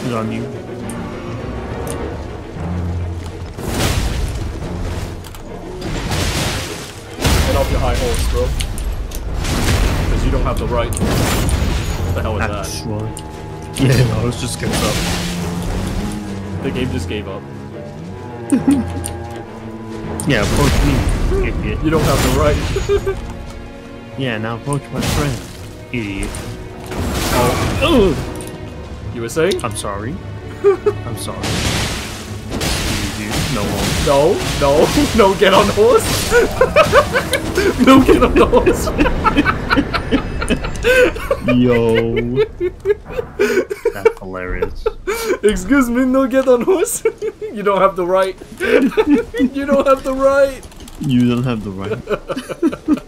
is on you. Get off your high horse, bro. Because you don't have the right. What the hell is That's that? right. Yeah, no, it's just gets up. The game just gave up. Yeah, approach me, idiot. You don't have the right. Yeah, now approach my friend, idiot. Oh. You were saying? I'm sorry. I'm sorry. Easy. No one. No, get on the horse. No, get on the horse. Yo. That's hilarious. Excuse me, no, get on horse. You don't have the right. You don't have the right. You don't have the right.